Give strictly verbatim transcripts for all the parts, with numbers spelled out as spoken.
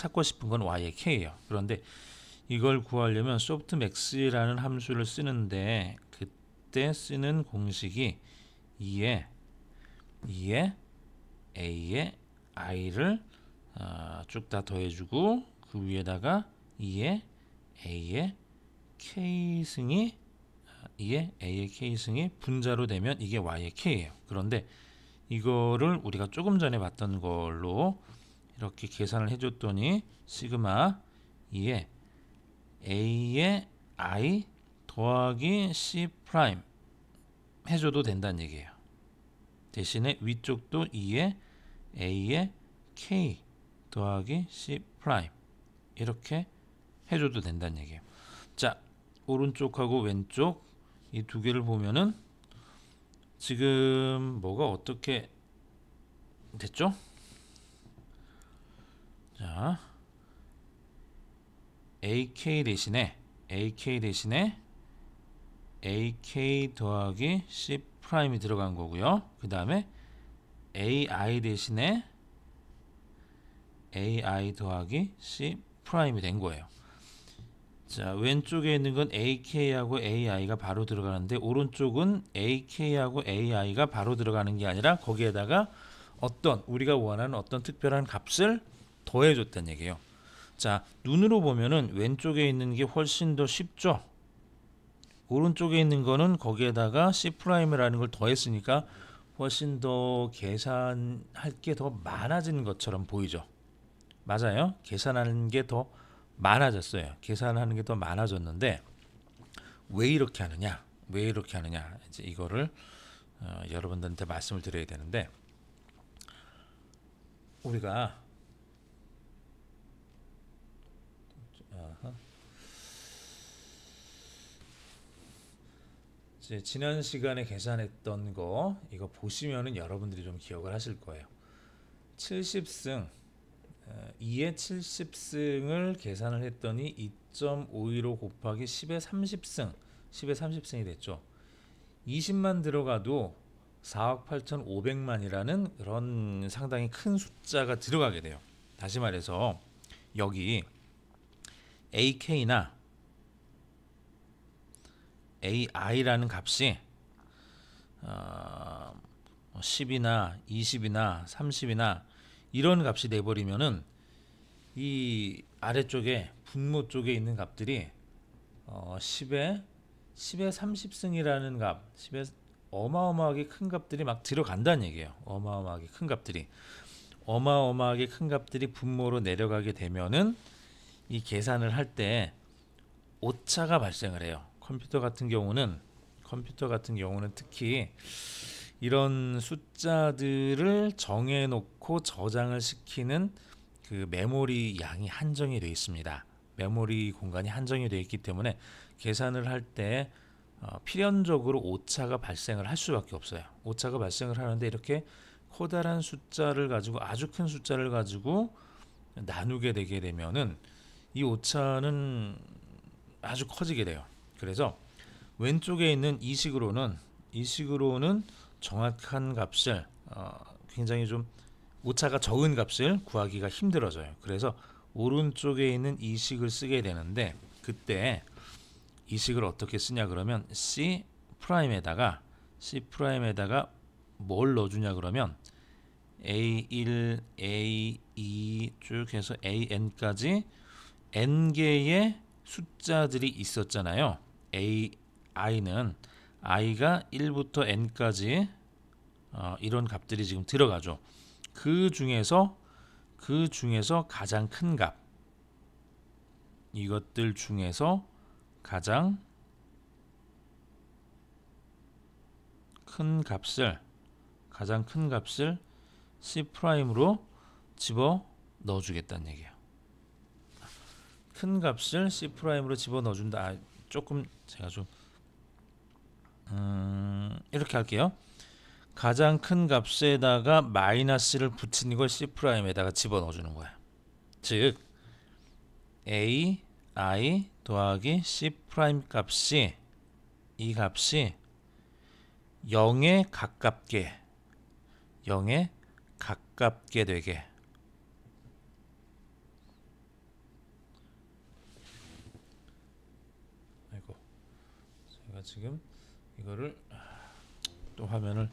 찾고 싶은 건 y의 k예요. 그런데 이걸 구하려면 softmax라는 함수를 쓰는데 그때 쓰는 공식이 이에 이에 a의 i를 어, 쭉 다 더해주고 그 위에다가 이에 a의 k승이 이에 a의 k승이 분자로 되면 이게 y의 k예요. 그런데 이거를 우리가 조금 전에 봤던 걸로 이렇게 계산을 해줬더니 시그마 이에 a의 i 더하기 c 프라임 해줘도 된다는 얘기예요. 대신에 위쪽도 이에 a의 k 더하기 c 프라임 이렇게 해줘도 된다는 얘기예요. 자, 오른쪽하고 왼쪽 이 두 개를 보면은 지금 뭐가 어떻게 됐죠? 자, ak 대신에 ak 대신에 ak 더하기 c 프라임이 들어간 거고요. 그 다음에 ai 대신에 ai 더하기 c 프라임이 된 거예요. 자, 왼쪽에 있는 건 ak하고 ai가 바로 들어가는데 오른쪽은 ak하고 ai가 바로 들어가는 게 아니라 거기에다가 어떤 우리가 원하는 어떤 특별한 값을 더해줬다는 얘기예요. 자, 눈으로 보면은 왼쪽에 있는 게 훨씬 더 쉽죠. 오른쪽에 있는 거는 거기에다가 C'이라는 걸 더했으니까 훨씬 더 계산할 게 더 많아진 것처럼 보이죠. 맞아요. 계산하는 게 더 많아졌어요. 계산하는 게 더 많아졌는데 왜 이렇게 하느냐? 왜 이렇게 하느냐? 이제 이거를 어, 여러분들한테 말씀을 드려야 되는데 우리가 이제 지난 시간에 계산했던 거 이거 보시면은 여러분들이 좀 기억을 하실 거예요. 칠십 승 이의 칠십 승을 계산을 했더니 이 점 오일오 곱하기 십의 삼십 승 십의 삼십 승이 됐죠. 이십만 들어가도 사억 팔천오백만이라는 그런 상당히 큰 숫자가 들어가게 돼요. 다시 말해서 여기 에이케이나 에이아이라는 값이 어, 십이나 이십이나 삼십이나 이런 값이 돼버리면은 이 아래쪽에 분모 쪽에 있는 값들이 어, 십의 십의 삼십 승이라는 값, 십의 어마어마하게 큰 값들이 막 들어간다는 얘기예요. 어마어마하게 큰 값들이 어마어마하게 큰 값들이 분모로 내려가게 되면은 이 계산을 할 때 오차가 발생을 해요. 컴퓨터 같은 경우는 컴퓨터 같은 경우는 특히 이런 숫자들을 정해놓고 저장을 시키는 그 메모리 양이 한정이 되어 있습니다. 메모리 공간이 한정이 되어 있기 때문에 계산을 할 때 어, 필연적으로 오차가 발생을 할 수밖에 없어요. 오차가 발생을 하는데 이렇게 커다란 숫자를 가지고 아주 큰 숫자를 가지고 나누게 되게 되면은 이 오차는 아주 커지게 돼요. 그래서 왼쪽에 있는 이 식으로는 이 식으로는 정확한 값을 어, 굉장히 좀 오차가 적은 값을 구하기가 힘들어져요. 그래서 오른쪽에 있는 이 식을 쓰게 되는데 그때 이 식을 어떻게 쓰냐 그러면 C 프라임에다가 C 프라임에다가 뭘 넣어주냐 그러면 에이일, 에이이 쭉 해서 에이엔까지 n개의 숫자들이 있었잖아요. ai는 i가 일부터 n까지 어, 이런 값들이 지금 들어가죠. 그 중에서 그 중에서 가장 큰 값, 이것들 중에서 가장 큰 값을 가장 큰 값을 C 프라임으로 집어 넣어주겠다는 얘기예요. 큰 값을 C 프라임으로 집어 넣어준다. 아, 조금 제가 좀 음, 이렇게 할게요. 가장 큰 값에다가 마이너스를 붙이는 걸 C 프라임에다가 집어 넣어주는 거야. 즉 A, I 더하기 C 프라임 값이 이 값이 영에 가깝게 영에 가깝게 되게 지금 이거를 또 화면을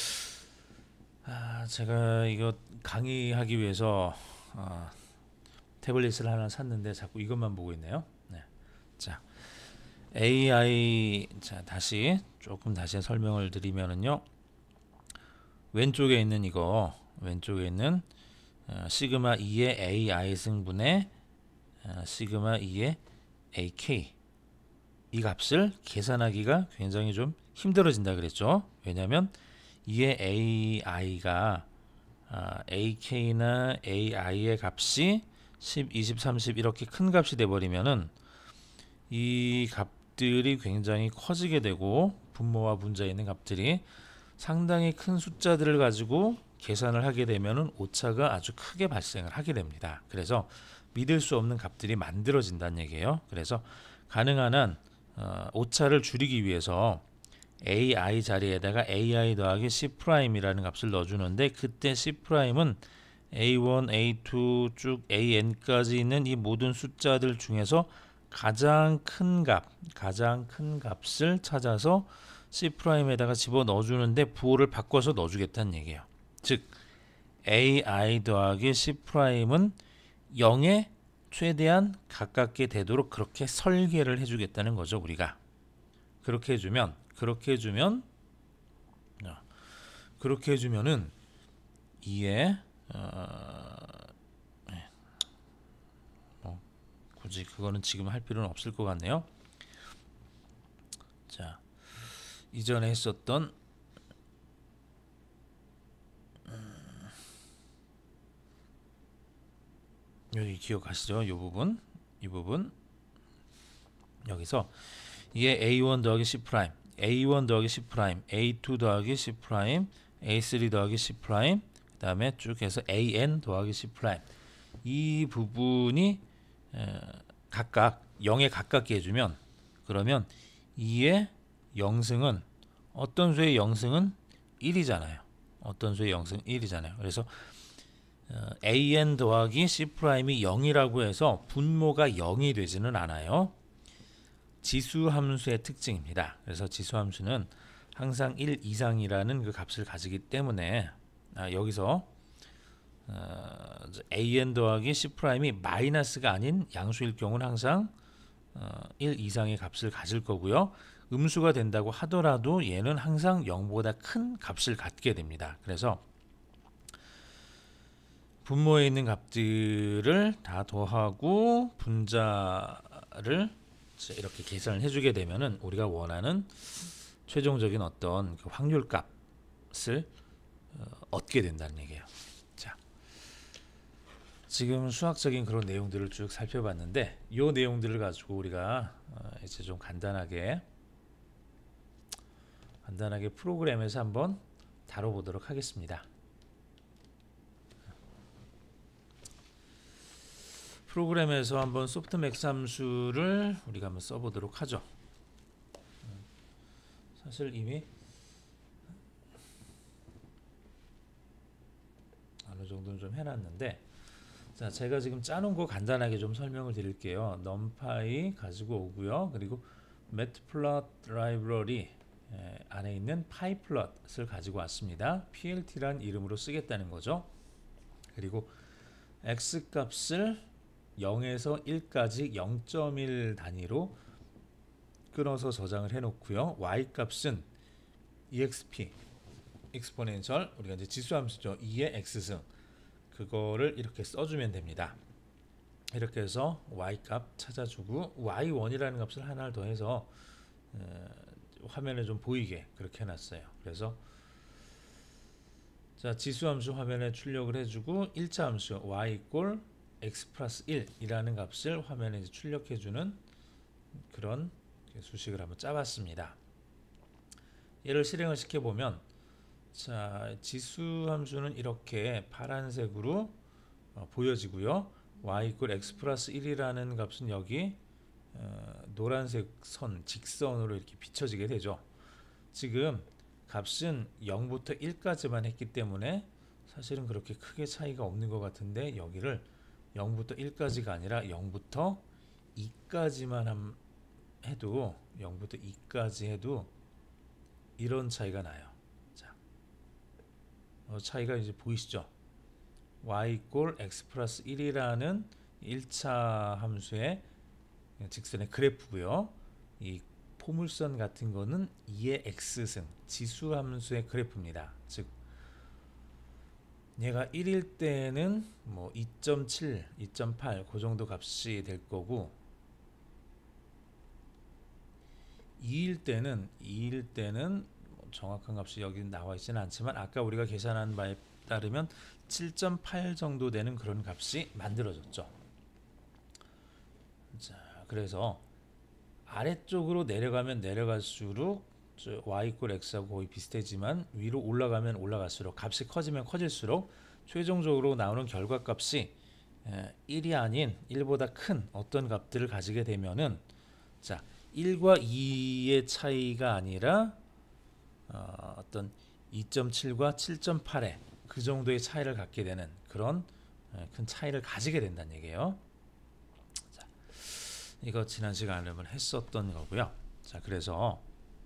아, 제가 이거 강의하기 위해서 아, 태블릿을 하나 샀는데 자꾸 이것만 보고 있네요. 네. 자, 에이아이 자 다시 조금 다시 설명을 드리면은요. 왼쪽에 있는 이거 왼쪽에 있는 어, 시그마 이의 에이아이 승분의 어, 시그마 이의 에이케이 이 값을 계산하기가 굉장히 좀 힘들어진다 그랬죠. 왜냐하면 이의 에이아이가 아, 에이케이나 에이아이의 값이 십, 이십, 삼십 이렇게 큰 값이 돼 버리면은 이 값들이 굉장히 커지게 되고 분모와 분자에 있는 값들이 상당히 큰 숫자들을 가지고 계산을 하게 되면은 오차가 아주 크게 발생을 하게 됩니다. 그래서 믿을 수 없는 값들이 만들어진다는 얘기예요. 그래서 가능한 한 어, 오차를 줄이기 위해서 에이아이 자리에다가 에이아이 더하기 C'이라는 값을 넣어주는데 그때 C'은 에이원, 에이투 쭉 에이엔까지 있는 이 모든 숫자들 중에서 가장 큰 값, 가장 큰 값을 찾아서 C'에다가 집어 넣어주는데 부호를 바꿔서 넣어주겠다는 얘기예요. 즉 에이아이 더하기 C'은 영에 최대한 가깝게 되도록 그렇게 설계를 해주겠다는 거죠. 우리가 그렇게 해주면 그렇게 해주면 그렇게 해주면은 이에 어, 뭐 굳이 그거는 지금 할 필요는 없을 것 같네요. 자, 이전에 했었던 음, 여기 기억하시죠? 이 부분, 이 부분 여기서 이게 에이원 더하기 C 프라임, 에이원 더하기 C 프라임, 에이투 더하기 C 프라임, 에이쓰리 더하기 C 프라임, 그 다음에 쭉 해서 에이엔 더하기 C 프라임 이 부분이 에, 각각 영에 가깝게 해주면 그러면 이의 영승은 어떤 수의 영승은 일이잖아요. 어떤 수의 영승 일이잖아요. 그래서 어, 에이엔 더하기 C 프라임이 영이라고 해서 분모가 영이 되지는 않아요. 지수 함수의 특징입니다. 그래서 지수 함수는 항상 일 이상이라는 그 값을 가지기 때문에 아, 여기서 어, 에이엔 더하기 C 프라임이 마이너스가 아닌 양수일 경우는 항상 어, 일 이상의 값을 가질 거고요. 음수가 된다고 하더라도 얘는 항상 영보다 큰 값을 갖게 됩니다. 그래서 분모에 있는 값들을 다 더하고 분자를 이렇게 계산을 해주게 되면은 우리가 원하는 최종적인 어떤 그 확률 값을 어, 얻게 된다는 얘기예요. 자, 지금 수학적인 그런 내용들을 쭉 살펴봤는데 이 내용들을 가지고 우리가 어, 이제 좀 간단하게 간단하게 프로그램에서 한번 다뤄보도록 하겠습니다. 프로그램에서 한번 소프트맥스 함수를 우리가 한번 써보도록 하죠. 사실 이미 어느 정도는 좀 해놨는데, 자 제가 지금 짜놓은 거 간단하게 좀 설명을 드릴게요. 넘파이 가지고 오고요. 그리고 매트플롯 라이브러리 안에 있는 파이플롯을 가지고 왔습니다. 피엘티란 이름으로 쓰겠다는 거죠. 그리고 x 값을 영에서 일까지 영 점 일 단위로 끊어서 저장을 해 놓고요. y 값은 exp exponential 우리가 이제 지수 함수죠. 이의 x승 그거를 이렇게 써주면 됩니다. 이렇게 해서 y 값 찾아주고 와이 원이라는 값을 하나를 더해서 어, 화면에 좀 보이게 그렇게 해놨어요. 그래서 자 지수 함수 화면에 출력을 해주고 일 차 함수 y 이꼴 x 플러스 일이라는 값을 화면에 출력해주는 그런 수식을 한번 짜봤습니다. 얘를 실행을 시켜보면 자 지수 함수는 이렇게 파란색으로 어, 보여지고요. y 이꼴 x 플러스 일이라는 값은 여기 어, 노란색 선 직선으로 이렇게 비춰지게 되죠. 지금 값은 영부터 일까지만 했기 때문에 사실은 그렇게 크게 차이가 없는 것 같은데 여기를 영부터 일까지가 아니라 영부터 이까지만 함, 해도 영부터 이까지 해도 이런 차이가 나요. 자, 어, 차이가 이제 보이시죠? y 꼴 x 플러스 일이라는 일 차 함수의 직선의 그래프고요. 이 포물선 같은 거는 이의 x승 지수 함수의 그래프입니다. 즉 얘가 일일 때는 뭐 이 점 칠, 이 점 팔 그 정도 값이 될 거고 이일 때는 이일 때는 뭐 정확한 값이 여기 나와 있지는 않지만 아까 우리가 계산한 바에 따르면 칠 점 팔 정도 되는 그런 값이 만들어졌죠. 자, 그래서 아래쪽으로 내려가면 내려갈수록 y 꼴 x하고 거의 비슷해지만 위로 올라가면 올라갈수록 값이 커지면 커질수록 최종적으로 나오는 결과값이 일이 아닌 일보다 큰 어떤 값들을 가지게 되면은 자 일과 이의 차이가 아니라 어, 어떤 이 점 칠과 칠 점 팔의 그 정도의 차이를 갖게 되는 그런 큰 차이를 가지게 된다는 얘기예요. 자, 이거 지난 시간에 한번 했었던 거고요. 자, 그래서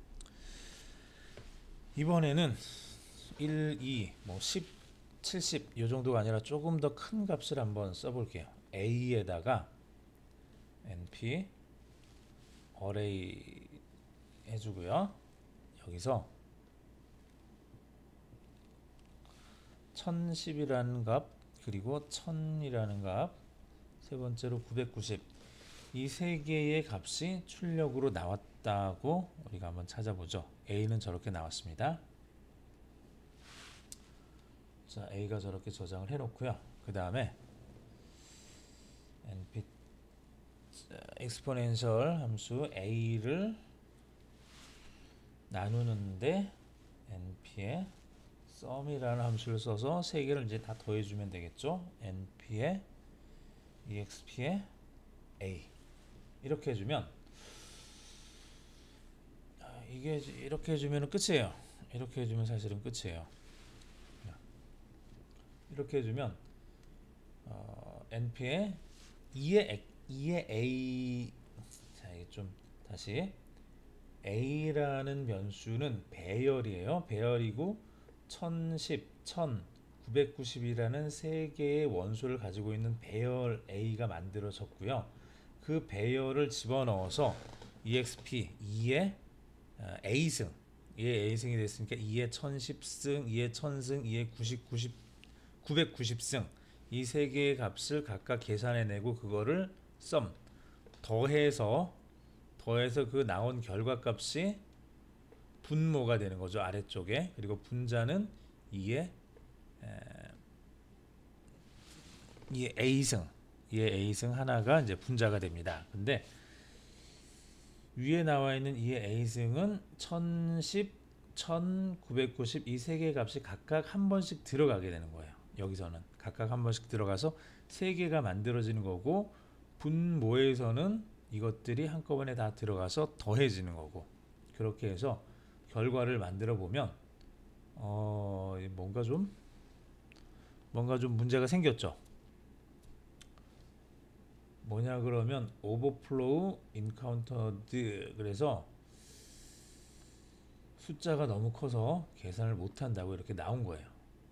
이번에는 일, 이, 뭐 십, 칠십 이 정도가 아니라 조금 더 큰 값을 한번 써볼게요. A에다가 엔피 어레이 해주고요. 여기서 천십이라는 값 그리고 천이라는 값 세 번째로 구백구십 이 세 개의 값이 출력으로 나왔다고 우리가 한번 찾아보죠. A는 저렇게 나왔습니다. 자, A가 저렇게 저장을 해놓고요. 그 다음에 np exponential 함수 A를 나누는데 np의 sum이라는 함수를 써서 세 개를 이제 다 더해주면 되겠죠. np의 exp의 A 이렇게 해주면 이게 이렇게 해주면 끝이에요. 이렇게 해주면 사실은 끝이에요. 이렇게 해주면 어, np의 이의, 이의 a 자 이게 좀 다시 a라는 변수는 배열이에요. 배열이고 천십, 천, 구백구십이라는 세 개의 원소를 가지고 있는 배열 a가 만들어졌고요. 그 배열을 집어넣어서 exp 이의 a승 이의 a승이 됐으니까 이의 천십승, 이의 천승, 이의 구십, 구십, 구백구십승 이 세 개의 값을 각각 계산해내고 그거를 sum 더해서 더해서 그 나온 결과값이 분모가 되는 거죠. 아래쪽에. 그리고 분자는 이의 이의 a승 이의 a승 하나가 이제 분자가 됩니다. 근데 위에 나와 있는 이의 a승은 천십, 천, 구백구십 이 세 개의 값이 각각 한 번씩 들어가게 되는 거예요. 여기서는 각각 한 번씩 들어가서 세 개가 만들어지는 거고 분모에서는 이것들이 한꺼번에 다 들어가서 더해지는 거고 그렇게 해서 결과를 만들어 보면 어 뭔가 좀 뭔가 좀 문제가 생겼죠. 뭐냐 그러면 overflow encountered 그래서 숫자가 너무 커서 계산을 못한다고 이렇게 나온 거예요.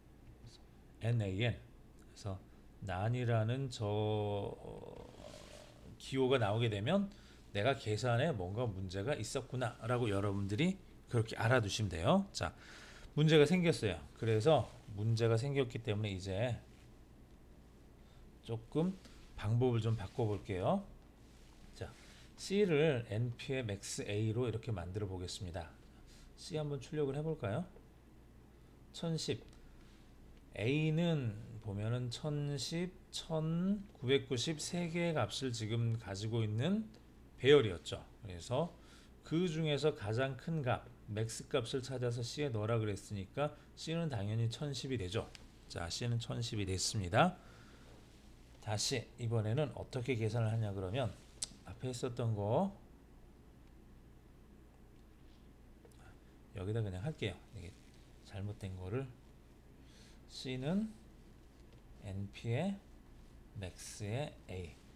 난 그래서 난이라는 저 기호가 나오게 되면 내가 계산에 뭔가 문제가 있었구나 라고 여러분들이 그렇게 알아두시면 돼요. 자, 문제가 생겼어요. 그래서 문제가 생겼기 때문에 이제 조금 방법을 좀 바꿔볼게요. 자, C를 np의 max A로 이렇게 만들어 보겠습니다. C 한번 출력을 해볼까요? 천십 A는 보면은 천십, 천, 구백구십 세 개의 값을 지금 가지고 있는 배열이었죠. 그래서 그 중에서 가장 큰 값, 맥스 값을 찾아서 C에 넣으라 그랬으니까 C는 당연히 천십이 되죠. 자, C는 천십이 됐습니다. 다시 이번에는 어떻게 계산을 하냐 그러면 앞에 했었던 거 여기다 그냥 할게요. 이게 잘못된 거를 C는 np의 max의 A